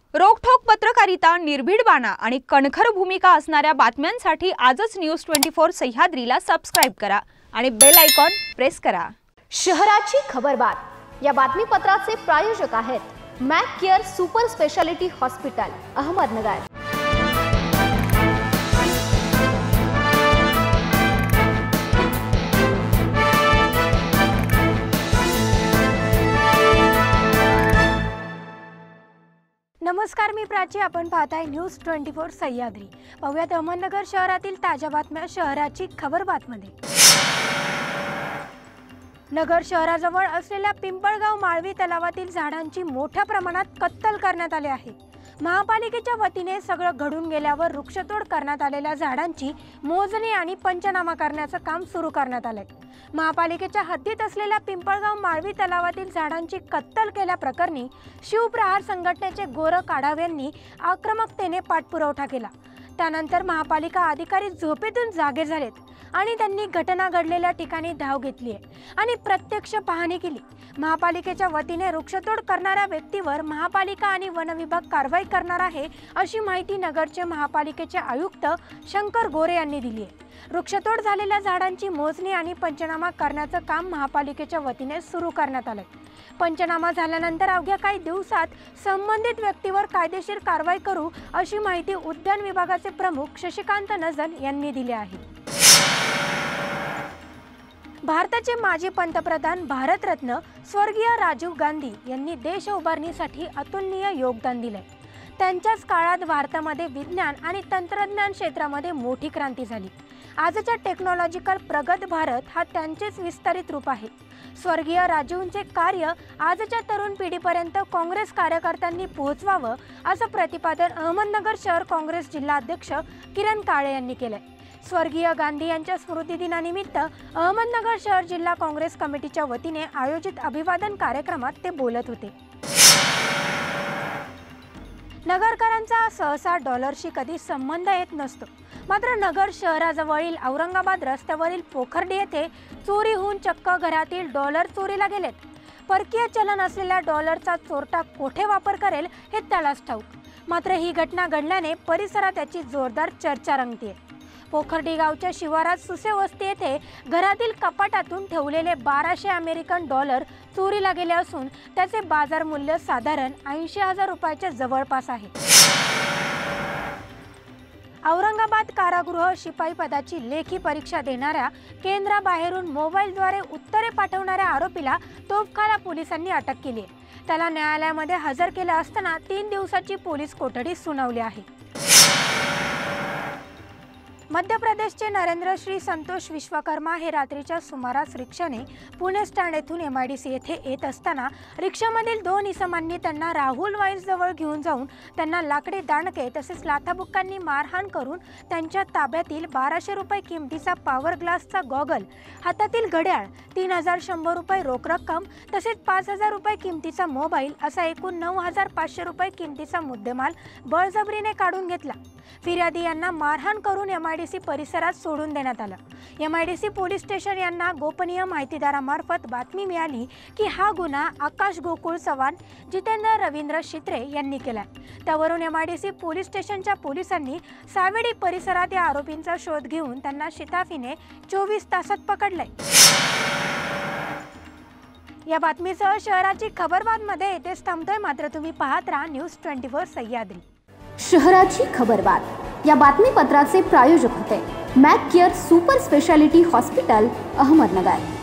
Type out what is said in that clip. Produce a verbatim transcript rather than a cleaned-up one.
रोखठोक पत्रकारिता, निर्भीड बाणा आणि कणखर भूमिका असणाऱ्या बातम्यांसाठी आजच न्यूज ट्वेंटी फोर सह्याद्रीला सबस्क्राइब करा आणि बेल आयकॉन प्रेस करा। शहराची खबरबात या बातमीपत्राचे प्रायोजक आहेत Mac Care super speciality hospital, Ahmednagar. नमस्कार, मी प्राची। आपण पाहताय न्यूज ट्वेंटी फोर सह्याद्री। पाहूयात अहमदनगर शहरातील ताज्या बातम्या शहराची खबरबातमध्ये। नगर शहराजवळ असलेल्या पिंपळगाव माळवी तलावातील झाडांची मोठ्या प्रमाणात कत्तल करण्यात आली आहे। महापालिकेच्या वतीने सगळं घडून गेल्यावर वृक्षतोड करण्यात आलेल्या झाडांची मोजणी आणि पंचनामा करण्याचं काम सुरू करण्यात आलंय। महापालिकेच्या हद्दीत असलेल्या पिंपळगाव माळवी तलावातील झाडांची कत्तल केल्याप्रकरणी शिवप्रहार संघटनेचे गोरख आढाव यांनी आक्रमकतेने पाठपुरावा केला। त्यानंतर महापालिका अधिकारी झोपेतून जागे झालेत आणि त्यांनी घटना घडलेल्या ठिकाणी धाव घेतली आहे आणि प्रत्यक्ष पाहणी केली। महापालिकेच्या वतीने वृक्षतोड करणाऱ्या व्यक्तीवर महापालिका आणि वन विभाग कारवाई करणार आहे, अशी माहिती नगरचे महापालिकेचे आयुक्त शंकर गोरे यांनी दिली आहे। वृक्षतोड झालेल्या झाडांची मोजणी आणि पंचनामा करण्याचं काम महापालिकेच्या वतीने सुरू करण्यात आलंय। पंचनामा झाल्यानंतर अवघ्या काही दिवसात संबंधित व्यक्तीवर कायदेशीर कारवाई करू, अशी माहिती उद्यान विभागाचे प्रमुख शशिकांत नजल यांनी दिली आहे। भारताचे माजी पंतप्रधान भारतरत्न स्वर्गीय राजीव गांधी यांनी देश उभारणीसाठी अतुलनीय योगदान दिले। त्यांच्याच काळात भारतामध्ये विज्ञान आणि तंत्रज्ञान क्षेत्रामध्ये मोठी क्रांती झाली। आजच्या टेक्नॉलॉजिकल प्रगत भारत हा त्यांचेच विस्तारित रूप आहे। स्वर्गीय राजीवचे कार्य आजच्या तरुण पिढीपर्यंत काँग्रेस कार्यकर्त्यांनी पोहोचवावं, असं प्रतिपादन अहमदनगर शहर काँग्रेस जिल्हा अध्यक्ष किरण काळे यांनी केलंय। स्वर्गीय गांधी यांच्या स्मृती दिनानिमित्त अहमदनगर शहर जिल्हा काँग्रेस कमिटीच्या वतीने आयोजित अभिवादन कार्यक्रमात ते बोलत होते। नगरकरांचा सहसा डॉलरशी कधी संबंध येत नसतो, मात्र नगर शहराजवळील औरंगाबाद रस्त्यावरील पोखर्डी येथे चोरी होऊन चक्क घरातील डॉलर चोरीला गेलेत। परकीय चलन असलेल्या डॉलरचा चोरटा कोठे वापर करेल हे त्यालाच ठाऊक। मात्र ही घटना घडल्याने परिसरात त्याची जोरदार चर्चा रंगतेय। पोखर्डी गावच्या शिवारात सुसे वस्ती येथे घरातील कपाटातून ठेवलेले बाराशे अमेरिकन डॉलर चोरीला गेले असून त्याचे बाजार मूल्य साधारण ऐंशी हजार रुपयाच्या जवळपास आहे। औरंगाबाद कारागृह शिपाई पदाची लेखी परीक्षा देणाऱ्या केंद्राबाहेरून मोबाईलद्वारे उत्तरे पाठवणाऱ्या आरोपीला तोफखाना पोलिसांनी अटक केली आहे। त्याला न्यायालयामध्ये हजर केले असताना तीन दिवसाची पोलीस कोठडी सुनावली आहे। मध्य प्रदेशचे नरेंद्र श्री संतोष विश्वकर्मा हे रात्रीच्या सुमारास रिक्षाने पुणे स्टँड येथून एम आय डी सी येथे येत असताना रिक्षामधील दोन इसमांनी त्यांना राहुल वाईन्स जवळ घेऊन जाऊन त्यांना लाकडी दांडके तसेच लाथाबुक्कांनी मारहाण करून त्यांच्या ताब्यातील बाराशे रुपये किमतीचा पॉवर ग्लासचा गॉगल, हातातील घड्याळ, तीन हजार शंभर रुपये रोख रक्कम तसेच पाच हजार रुपये किमतीचा मोबाईल असा एकूण नऊ हजार पाचशे रुपये किमतीचा मुद्देमाल बळजबरीने काढून घेतला। फिर्यादी यांना मारहाण करून एम आय डी सी परिसरात सोडून देण्यात आलं। M I D C police station यांना गोपनीय माहितीदारामार्फत बातमी मिळाली की हा गुन्हा आकाश गोकुळ चव्हाण, जितेंद्र रवींद्र शित्रे यांनी केला। त्यावरून M I D C police स्टेशनच्या पोलिसांनी सावेडी परिसरात या आरोपींचा शोध घेऊन त्यांना शिताफीने चोवीस तासात पकडले। या बातमीसह शहराची खबरबातमध्ये येथेच थांबतोय, मात्र तुम्ही पाहत राहा न्यूज ट्वेंटी फोर सह्याद्री। शहराची खबरबात या बातमीपत्राचे प्रायोजक होते Mac Care super speciality hospital, Ahmednagar.